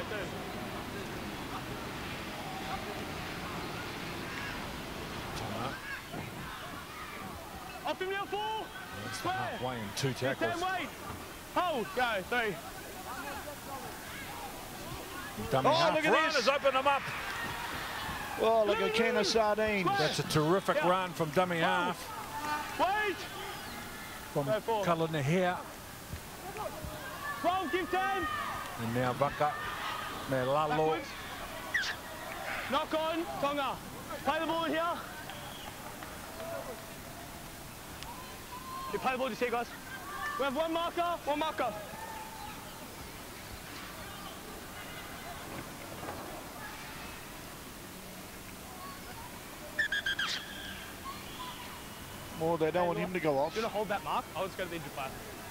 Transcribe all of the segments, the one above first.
Off him now, 4. That's the halfway in 2 tackles. Hold, go, 3. Dummy half look at run this. has opened them up. Oh, look at Ken of Sardines. That's a terrific run from dummy half. Wait. From Cullen here. 12, give 10. And now Vaka. Melalo. Knock on, Tonga. Play the ball in here. You play the ball just here, guys. We have one marker. More, they don't want him to go off. You're going to hold that mark? I'll just go to the injury player.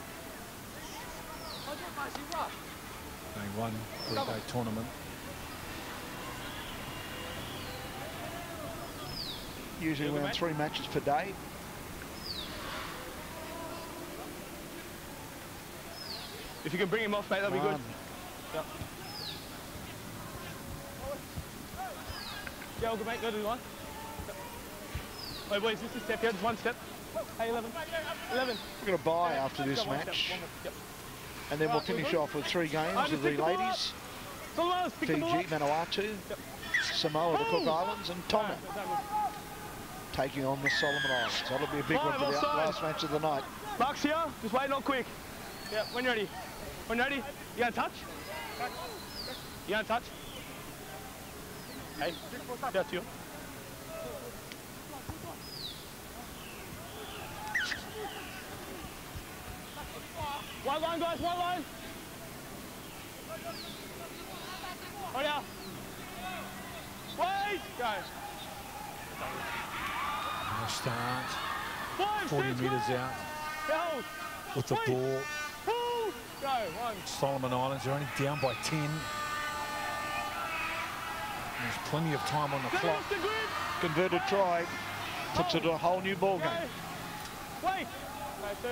They won the day tournament. Usually around 3 matches per day. If you can bring him off, mate, that'll be good. Yep. Yeah, all good, mate. Go to the line. Yep. Wait, boys, this is step here. Just one step. Hey, 11. 11. We're going to buy after this match. Yep. And then we'll finish off with 3 games of the ladies. Fiji, Vanuatu, Samoa, the Cook Islands, and Tonga taking on the Solomon Islands. That'll be a big one for the last match of the night. Mark's here. Just wait, not quick. Yeah, when you're ready. When you're ready, you gonna touch? You gonna touch? Hey, that's you. One line, guys, one line. Hurry up. Wait, guys. Start. 5, 40 6, metres out. Go. With the ball. Pull. Go, 1. Solomon Islands are only down by 10. There's plenty of time on the clock. Converted try. Puts it a whole new ball game. Wait. Go, 2.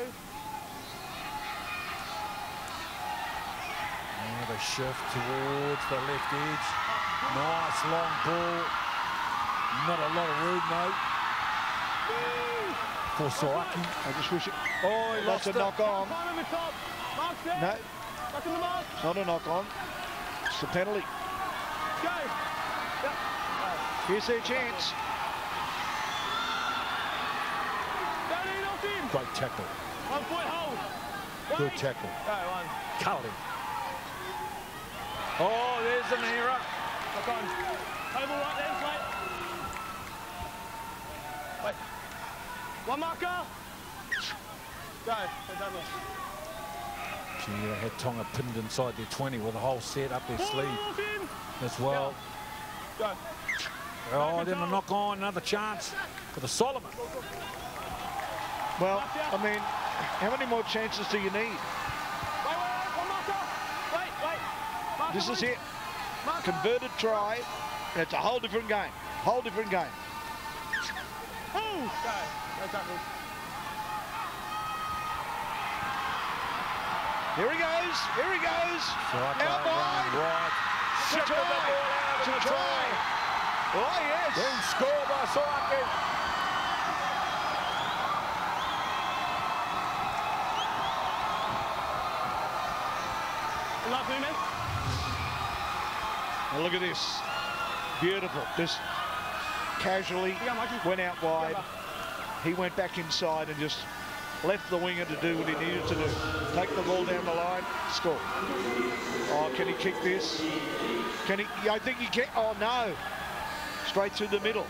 Now they shift towards the left edge. Nice long ball. Not a lot of room though. For Soaki. I just wish it. Oh, he lost a it. knock on. No. It's not a knock on. It's a penalty. Go. Yep. Here's their chance. Great tackle. 1 foot hold. Good tackle. Go, 1. Cully. Oh, there's an error. Look on. Table right there, wait. Wait. 1 marker. Go. Gee, they had Tonga pinned inside their 20 with a whole set up their sleeve as well. Go. Oh, then a knock on, another chance for the Solomon. Well, I mean, how many more chances do you need? Wait, 1 marker. Wait. Marker, This is it. Converted try. It's a whole different game. Whole different game. Go. No tackles. Here he goes. Here he goes. Out wide. Right. It's a try. It's a try. Oh, yes. Then score by Soaki. Now look at this. Beautiful. Just casually went out wide. He went back inside and just left the winger to do what he needed to do. Take the ball down the line, score. Oh, can he kick this? Can he? I think he can. Oh, no. Straight through the middle.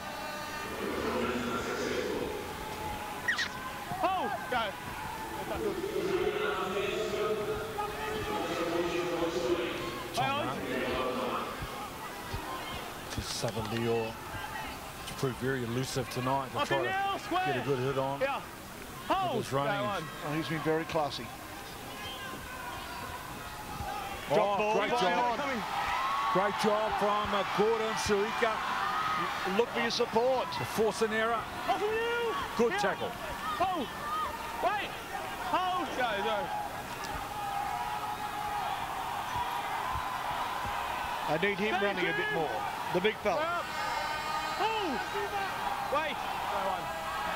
Oh, go. To Southern Lior. It's proved very elusive tonight to try to get a good hit on. Yeah. With his range. Oh, he's been very classy. Oh, great job. Great job from Gordon Sirika. Look for your support. To force an error. Good tackle. Hold. Wait. Hold. Go. I need him running a bit more. The big fella. Oh! Wait. Go on.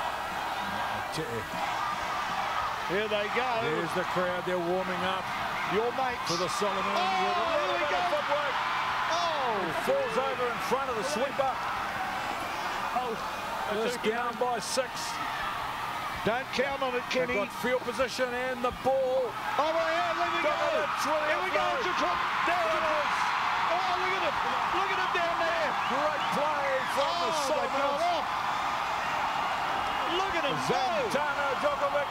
Here they go. There's the crowd. They're warming up Your mates. for the Solomon. Here we go. Footwork. Oh! Falls over in front of the sweeper. Oh. Just down by 6. Don't count on it, Kenny. They've got field position and the ball. Oh, my God, let me go. Here we go. There it is. Oh, look at him. Look at him down there. Great play from the Solomons. Look at him go. Zlatana Djokovic.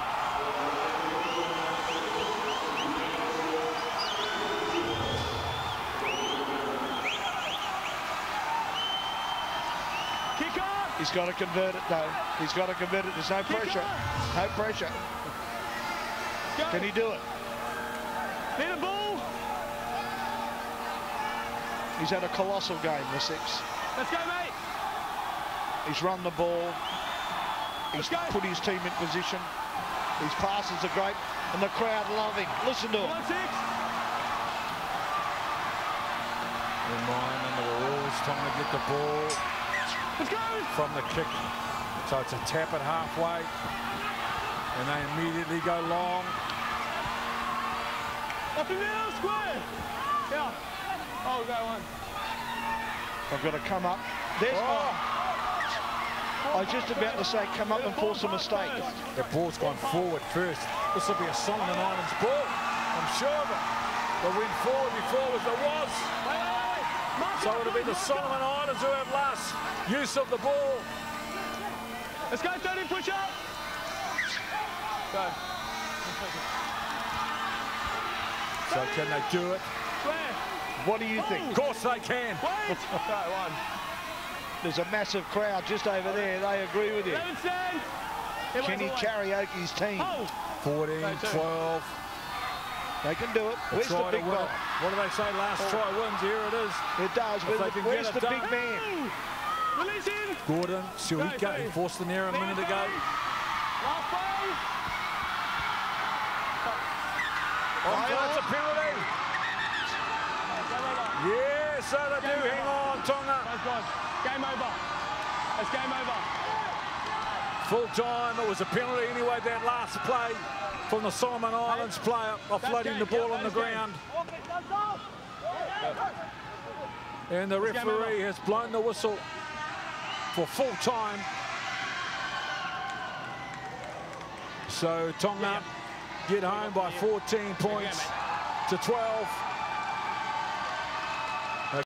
Kick off. He's got to convert it, though. He's got to convert it. There's no pressure. No pressure. Go. Can he do it? Near the ball. He's had a colossal game, the 6. Let's go, mate. He's run the ball. He's put his team in position. His passes are great, and the crowd love him. Listen to him. 1-6. Remind them of the rules. Time to get the ball Let's go. from the kick. So it's a tap at halfway, and they immediately go long. Up in the middle, square. Yeah. Oh, go on. I've got to come up. There's one. I was just about to say, come up and force a mistake. The ball's gone forward first. This will be a Solomon Islands ball, I'm sure of it. The win forward before was there was. So it'll be the Solomon Islands who have last use of the ball. Let's go, 30 push up. Go. So can they do it? Square. What do you think? Of course they can. Wait. Go, one. There's a massive crowd just over there. They agree with you. 11 stand. Kenny Karaoke's team. Oh. 14, 12. They can do it. Where's the Try to big win fella? it. What do they say? Last try wins. Here it is. It does. If they can Where's get the it big done. man? Release in. Gordon, Suika, he forced an error a minute ago. Last play. Oh, that's a penalty. Yes, so they do. Hang on, Tonga. That's gone. Game over. It's game over. Full time. It was a penalty anyway, that last play from the Solomon Islands player offloading the ball on the ground. And the referee has blown the whistle for full time. So Tonga get home by 14 points to 12.